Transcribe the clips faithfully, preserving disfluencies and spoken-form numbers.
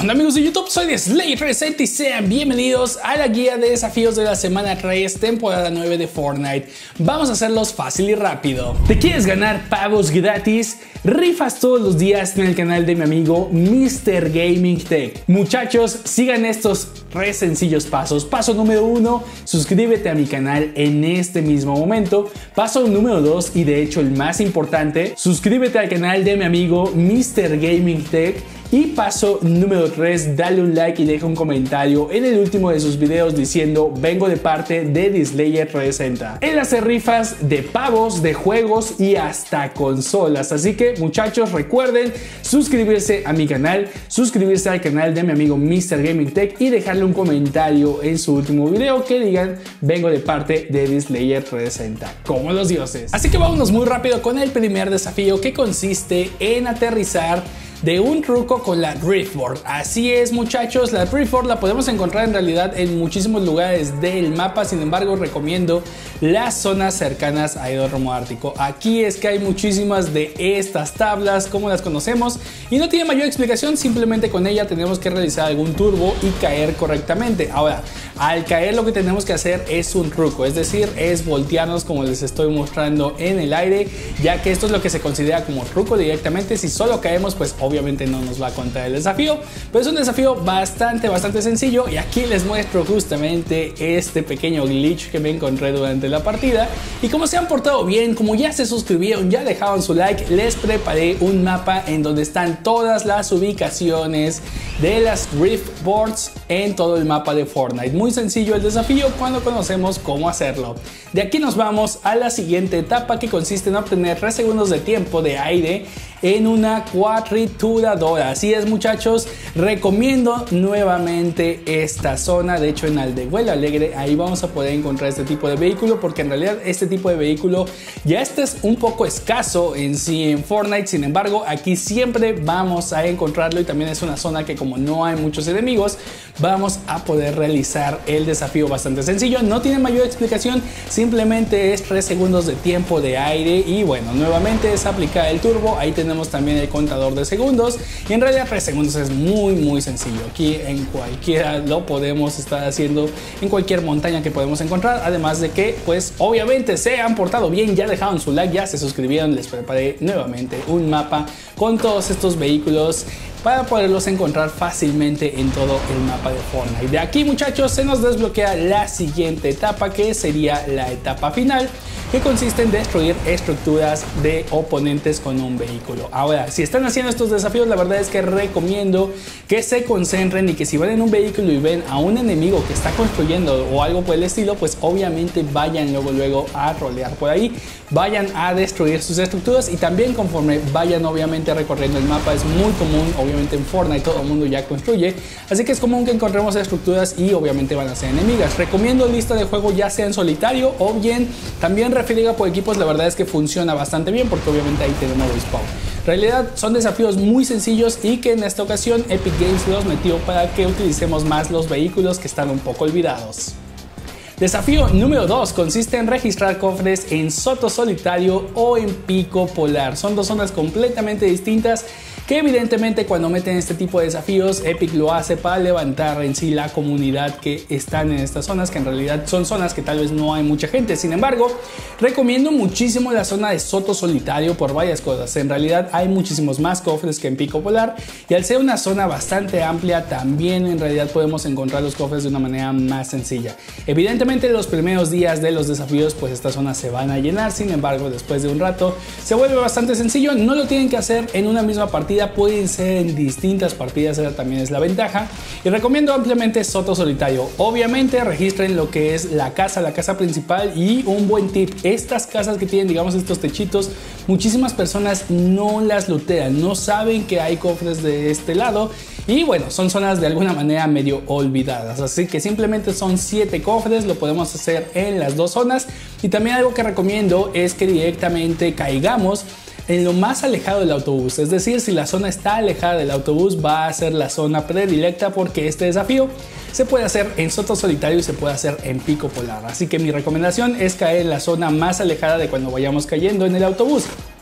onda amigos de YouTube? Soy de Slay trescientos sesenta y sean bienvenidos a la guía de desafíos de la semana tres, temporada nueve de Fortnite. Vamos a hacerlos fácil y rápido. ¿Te quieres ganar pavos gratis? Rifas todos los días en el canal de mi amigo mister Gaming Tech. Muchachos, sigan estos tres sencillos pasos. Paso número uno, suscríbete a mi canal en este mismo momento. Paso número dos, y de hecho el más importante, suscríbete al canal de mi amigo mister Gaming Tech. Y paso número tres, dale un like y deja un comentario en el último de sus videos diciendo vengo de parte de The Slayer trescientos sesenta. Él hace rifas de pavos, de juegos y hasta consolas. Así que muchachos, recuerden suscribirse a mi canal, suscribirse al canal de mi amigo mister Gaming Tech y dejarle un comentario en su último video que digan vengo de parte de The Slayer trescientos sesenta, como los dioses. Así que vámonos muy rápido con el primer desafío, que consiste en aterrizar de un truco con la Driftboard. Así es muchachos, la Driftboard la podemos encontrar en realidad en muchísimos lugares del mapa. Sin embargo, recomiendo las zonas cercanas a Hidródromo Ártico. Aquí es que hay muchísimas de estas tablas como las conocemos y no tiene mayor explicación, simplemente con ella tenemos que realizar algún turbo y caer correctamente. Ahora, al caer lo que tenemos que hacer es un truco, es decir, es voltearnos como les estoy mostrando en el aire, ya que esto es lo que se considera como truco directamente. Si solo caemos, pues obviamente Obviamente no nos va a contar el desafío, pero es un desafío bastante, bastante sencillo. Y aquí les muestro justamente este pequeño glitch que me encontré durante la partida. Y como se han portado bien, como ya se suscribieron, ya dejaron su like, les preparé un mapa en donde están todas las ubicaciones de las Driftboards en todo el mapa de Fortnite. Muy sencillo el desafío cuando conocemos cómo hacerlo. De aquí nos vamos a la siguiente etapa, que consiste en obtener tres segundos de tiempo de aire en una cuatrituradora. Así es muchachos, recomiendo nuevamente esta zona. De hecho, en Aldehuela Alegre ahí vamos a poder encontrar este tipo de vehículo, porque en realidad este tipo de vehículo ya este es un poco escaso en sí en Fortnite. Sin embargo, aquí siempre vamos a encontrarlo, y también es una zona que como no hay muchos enemigos, vamos a poder realizar el desafío bastante sencillo. No tiene mayor explicación, simplemente es tres segundos de tiempo de aire y bueno, nuevamente es aplicar el turbo. Ahí tenemos también el contador de segundos y en realidad tres segundos es muy muy sencillo. Aquí en cualquiera lo podemos estar haciendo, en cualquier montaña que podemos encontrar. Además de que pues obviamente se han portado bien, ya dejaron su like, ya se suscribieron. Les preparé nuevamente un mapa con todos estos vehículos para poderlos encontrar fácilmente en todo el mapa de Fortnite. De aquí muchachos se nos desbloquea la siguiente etapa, que sería la etapa final, que consiste en destruir estructuras de oponentes con un vehículo. Ahora, si están haciendo estos desafíos, la verdad es que recomiendo que se concentren y que si van en un vehículo y ven a un enemigo que está construyendo o algo por el estilo, pues obviamente vayan luego luego a rolear por ahí, vayan a destruir sus estructuras. Y también conforme vayan obviamente recorriendo el mapa, es muy común, obviamente en Fortnite todo el mundo ya construye, así que es común que encontremos estructuras y obviamente van a ser enemigas. Recomiendo lista de juego ya sea en solitario o bien también refriega por equipos. La verdad es que funciona bastante bien porque obviamente ahí tenemos respawn. En realidad son desafíos muy sencillos y que en esta ocasión Epic Games los metió para que utilicemos más los vehículos que están un poco olvidados. Desafío número dos consiste en registrar cofres en Soto Solitario o en Pico Polar. Son dos zonas completamente distintas que evidentemente cuando meten este tipo de desafíos Epic lo hace para levantar en sí la comunidad que están en estas zonas, que en realidad son zonas que tal vez no hay mucha gente. Sin embargo, recomiendo muchísimo la zona de Soto Solitario por varias cosas. En realidad hay muchísimos más cofres que en Pico Polar, y al ser una zona bastante amplia también en realidad podemos encontrar los cofres de una manera más sencilla. Evidentemente los primeros días de los desafíos pues estas zonas se van a llenar. Sin embargo, después de un rato se vuelve bastante sencillo. No lo tienen que hacer en una misma partida, pueden ser en distintas partidas, esa también es la ventaja. Y recomiendo ampliamente Soto Solitario. Obviamente registren lo que es la casa, la casa principal. Y un buen tip, estas casas que tienen digamos estos techitos, muchísimas personas no las lootean, no saben que hay cofres de este lado. Y bueno, son zonas de alguna manera medio olvidadas, así que simplemente son siete cofres, lo podemos hacer en las dos zonas. Y también algo que recomiendo es que directamente caigamos en lo más alejado del autobús, es decir, si la zona está alejada del autobús va a ser la zona predilecta, porque este desafío se puede hacer en Soto Solitario y se puede hacer en Pico Polar. Así que mi recomendación es caer en la zona más alejada de cuando vayamos cayendo en el autobús.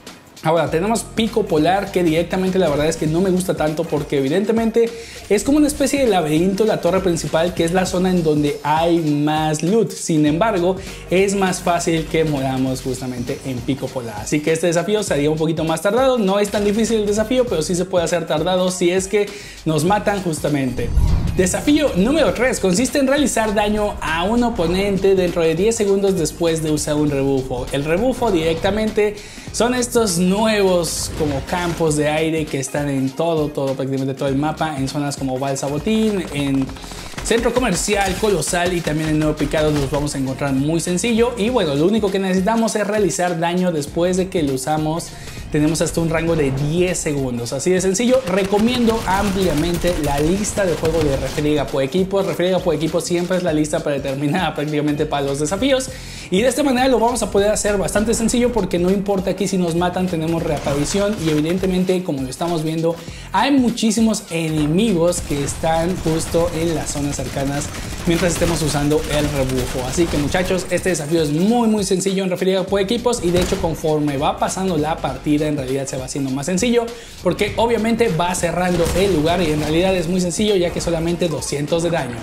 Ahora tenemos Pico Polar, que directamente la verdad es que no me gusta tanto porque evidentemente es como una especie de laberinto la torre principal, que es la zona en donde hay más loot. Sin embargo, es más fácil que moramos justamente en Pico Polar. Así que este desafío sería un poquito más tardado. No es tan difícil el desafío, pero sí se puede hacer tardado si es que nos matan justamente. Desafío número tres consiste en realizar daño a un oponente dentro de diez segundos después de usar un rebufo. El rebufo directamente son estos nuevos como campos de aire que están en todo, todo, prácticamente todo el mapa, en zonas como Balsa Botín, en Centro Comercial Colosal y también en Nuevo Picado los vamos a encontrar muy sencillo. Y bueno, lo único que necesitamos es realizar daño después de que lo usamos. Tenemos hasta un rango de diez segundos, así de sencillo. Recomiendo ampliamente la lista de juego de Refriega por equipo. Refriega por equipo siempre es la lista predeterminada prácticamente para los desafíos. Y de esta manera lo vamos a poder hacer bastante sencillo porque no importa aquí si nos matan, tenemos reaparición. Y evidentemente, como lo estamos viendo, hay muchísimos enemigos que están justo en las zonas cercanas mientras estemos usando el rebufo. Así que muchachos, este desafío es muy muy sencillo en Refriega por equipos. Y de hecho conforme va pasando la partida, en realidad se va haciendo más sencillo porque obviamente va cerrando el lugar y en realidad es muy sencillo ya que solamente doscientos de daño.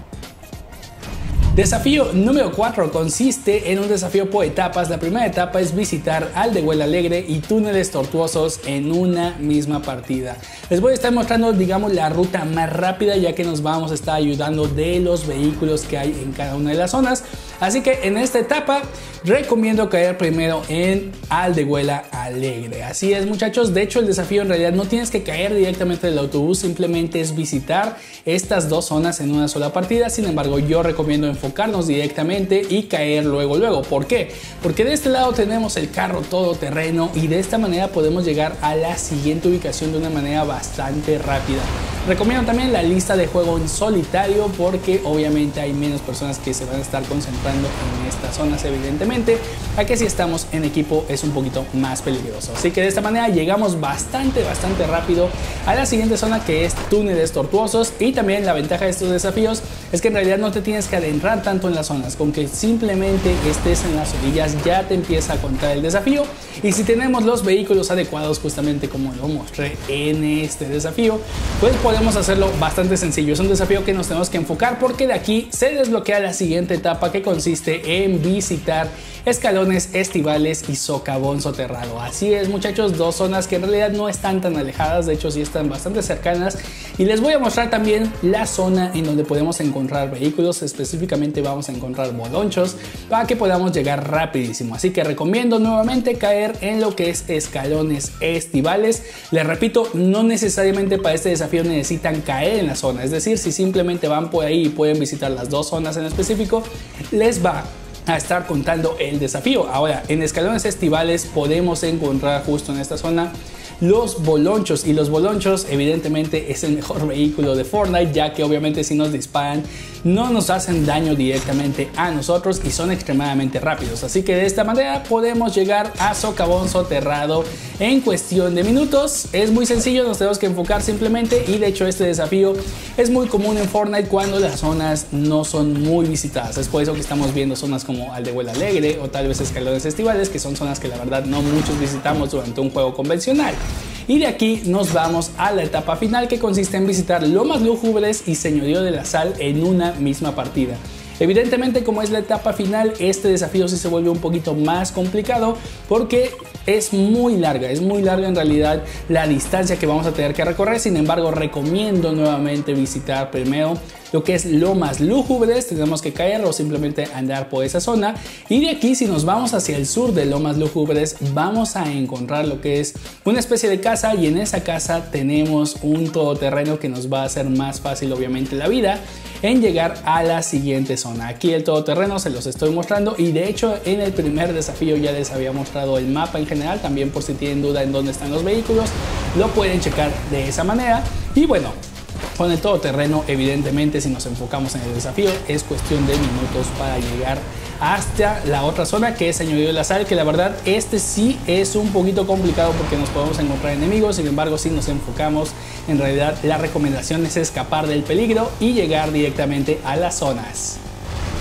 Desafío número cuatro consiste en un desafío por etapas. La primera etapa es visitar Aldehuela Alegre y túneles tortuosos en una misma partida. Les voy a estar mostrando, digamos, la ruta más rápida ya que nos vamos a estar ayudando de los vehículos que hay en cada una de las zonas. Así que en esta etapa recomiendo caer primero en Aldehuela Alegre. Así es muchachos, de hecho el desafío en realidad no tienes que caer directamente del autobús, simplemente es visitar estas dos zonas en una sola partida. Sin embargo, yo recomiendo enfocarnos directamente y caer luego luego. ¿Por qué? Porque de este lado tenemos el carro todoterreno y de esta manera podemos llegar a la siguiente ubicación de una manera bastante rápida. Recomiendo también la lista de juego en solitario porque obviamente hay menos personas que se van a estar concentrando en estas zonas, evidentemente, a que si estamos en equipo es un poquito más peligroso. Así que de esta manera llegamos bastante bastante rápido a la siguiente zona, que es túneles tortuosos. Y también la ventaja de estos desafíos es que en realidad no te tienes que adentrar tanto en las zonas, con que simplemente estés en las orillas ya te empieza a contar el desafío. Y si tenemos los vehículos adecuados, justamente como lo mostré en este desafío, pues podemos hacerlo bastante sencillo. Es un desafío que nos tenemos que enfocar porque de aquí se desbloquea la siguiente etapa, que consiste en visitar Escalones Estivales y Socavón Soterrado. Así es muchachos, dos zonas que en realidad no están tan alejadas, de hecho sí están bastante cercanas. Y les voy a mostrar también la zona en donde podemos encontrar vehículos. Específicamente vamos a encontrar bolonchos para que podamos llegar rapidísimo. Así que recomiendo nuevamente caer en lo que es Escalones Estivales. Les repito, no necesariamente para este desafío necesitan caer en la zona, es decir, si simplemente van por ahí y pueden visitar las dos zonas en específico, les va a estar contando el desafío. Ahora, en Escalones Estivales podemos encontrar justo en esta zona los bolonchos, y los bolonchos evidentemente es el mejor vehículo de Fortnite, ya que obviamente si nos disparan no nos hacen daño directamente a nosotros y son extremadamente rápidos. Así que de esta manera podemos llegar a Socavón Soterrado en cuestión de minutos. Es muy sencillo, nos tenemos que enfocar simplemente, y de hecho este desafío es muy común en Fortnite cuando las zonas no son muy visitadas. Es por eso que estamos viendo zonas como Aldehuela Alegre o tal vez Escalones Estivales, que son zonas que la verdad no muchos visitamos durante un juego convencional. Y de aquí nos vamos a la etapa final, que consiste en visitar Lomas Lúgubres y Señorío de la Sal en una misma partida. Evidentemente, como es la etapa final, este desafío sí se vuelve un poquito más complicado porque es muy larga, es muy larga en realidad la distancia que vamos a tener que recorrer. Sin embargo, recomiendo nuevamente visitar primero lo que es Lomas Lúgubres. Tenemos que caer o simplemente andar por esa zona, y de aquí, si nos vamos hacia el sur de Lomas Lúgubres, vamos a encontrar lo que es una especie de casa, y en esa casa tenemos un todoterreno que nos va a hacer más fácil obviamente la vida en llegar a la siguiente zona. Aquí el todoterreno se los estoy mostrando, y de hecho en el primer desafío ya les había mostrado el mapa en general, también por si tienen duda en dónde están los vehículos, lo pueden checar de esa manera. Y bueno, con el todoterreno, evidentemente, si nos enfocamos en el desafío, es cuestión de minutos para llegar hasta la otra zona, que es Señorío de la Sal, que la verdad este sí es un poquito complicado porque nos podemos encontrar enemigos. Sin embargo, si nos enfocamos, en realidad la recomendación es escapar del peligro y llegar directamente a las zonas.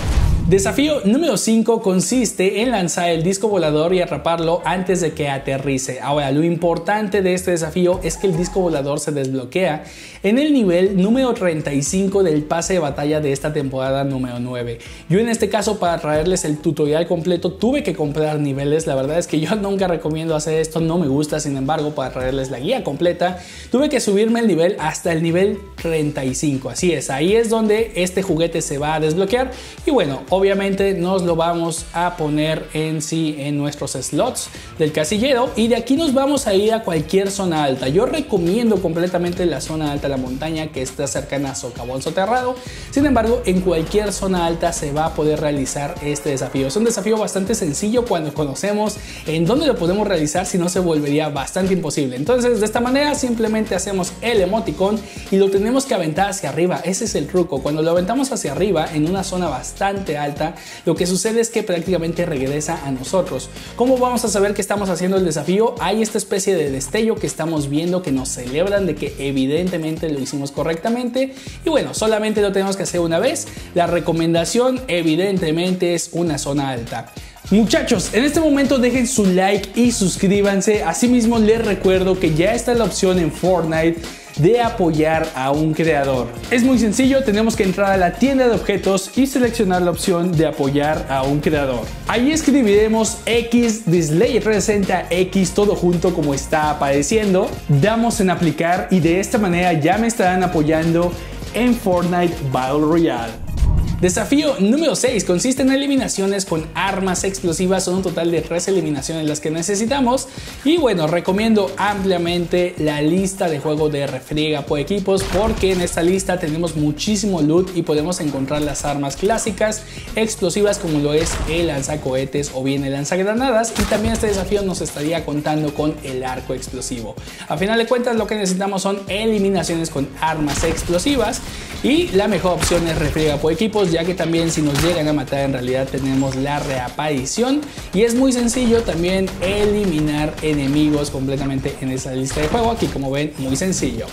Desafío número cinco consiste en lanzar el disco volador y atraparlo antes de que aterrice. Ahora, lo importante de este desafío es que el disco volador se desbloquea en el nivel número treinta y cinco del pase de batalla de esta temporada número nueve. Yo en este caso, para traerles el tutorial completo, tuve que comprar niveles. La verdad es que yo nunca recomiendo hacer esto, no me gusta. Sin embargo, para traerles la guía completa, tuve que subirme el nivel hasta el nivel treinta y cinco. Así es, ahí es donde este juguete se va a desbloquear. Y bueno, obviamente nos lo vamos a poner en sí en nuestros slots del casillero, y de aquí nos vamos a ir a cualquier zona alta. Yo recomiendo completamente la zona alta, la montaña que está cercana a Socavón Soterrado. Sin embargo, en cualquier zona alta se va a poder realizar este desafío. Es un desafío bastante sencillo cuando conocemos en dónde lo podemos realizar, si no se volvería bastante imposible. Entonces, de esta manera simplemente hacemos el emoticón y lo tenemos que aventar hacia arriba. Ese es el truco. Cuando lo aventamos hacia arriba en una zona bastante alta, lo que sucede es que prácticamente regresa a nosotros. ¿Cómo vamos a saber que estamos haciendo el desafío? Hay esta especie de destello que estamos viendo, que nos celebran de que evidentemente lo hicimos correctamente. Y bueno, solamente lo tenemos que hacer una vez. La recomendación evidentemente es una zona alta. Muchachos, en este momento dejen su like y suscríbanse. Asimismo, les recuerdo que ya está la opción en Fortnite de apoyar a un creador. Es muy sencillo, tenemos que entrar a la tienda de objetos y seleccionar la opción de apoyar a un creador. Ahí escribiremos X Display trescientos sesenta X todo junto como está apareciendo. Damos en aplicar y de esta manera ya me estarán apoyando en Fortnite Battle Royale. Desafío número seis consiste en eliminaciones con armas explosivas. Son un total de tres eliminaciones las que necesitamos. Y bueno, recomiendo ampliamente la lista de juego de Refriega por equipos, porque en esta lista tenemos muchísimo loot y podemos encontrar las armas clásicas explosivas, como lo es el lanzacohetes o bien el lanzagranadas. Y también este desafío nos estaría contando con el arco explosivo. A final de cuentas, lo que necesitamos son eliminaciones con armas explosivas. Y la mejor opción es Refriega por equipos, ya que también si nos llegan a matar en realidad tenemos la reaparición, y es muy sencillo también eliminar enemigos completamente en esa lista de juego. Aquí, como ven, muy sencillo.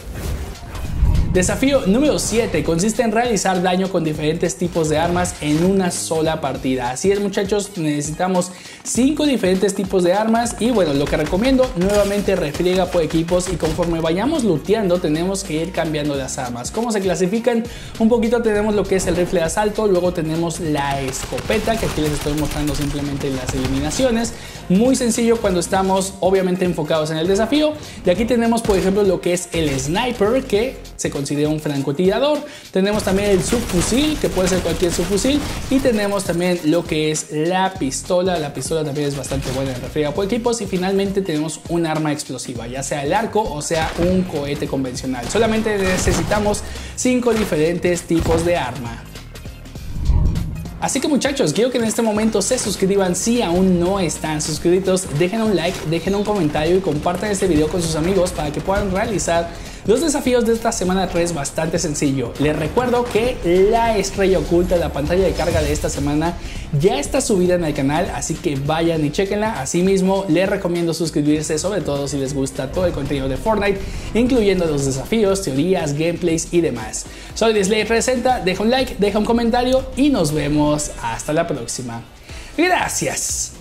Desafío número siete consiste en realizar daño con diferentes tipos de armas en una sola partida. Así es, muchachos, necesitamos cinco diferentes tipos de armas. Y bueno, lo que recomiendo nuevamente, Refriega por equipos, y conforme vayamos looteando tenemos que ir cambiando las armas. ¿Cómo se clasifican? Un poquito tenemos lo que es el rifle de asalto, luego tenemos la escopeta, que aquí les estoy mostrando simplemente las eliminaciones. Muy sencillo cuando estamos obviamente enfocados en el desafío. Y aquí tenemos, por ejemplo, lo que es el sniper, que se considera un francotirador. Tenemos también el subfusil, que puede ser cualquier subfusil, y tenemos también lo que es la pistola. La pistola también es bastante buena en Refriega por equipos. Y finalmente tenemos un arma explosiva, ya sea el arco o sea un cohete convencional. Solamente necesitamos cinco diferentes tipos de arma. Así que, muchachos, quiero que en este momento se suscriban si aún no están suscritos. Dejen un like, dejen un comentario y compartan este video con sus amigos para que puedan realizar los desafíos de esta semana tres bastante sencillo. Les recuerdo que la estrella oculta, la pantalla de carga de esta semana, ya está subida en el canal, así que vayan y chequenla. Asimismo, les recomiendo suscribirse, sobre todo si les gusta todo el contenido de Fortnite, incluyendo los desafíos, teorías, gameplays y demás. Soy Display trescientos sesenta, deja un like, deja un comentario y nos vemos hasta la próxima. Gracias.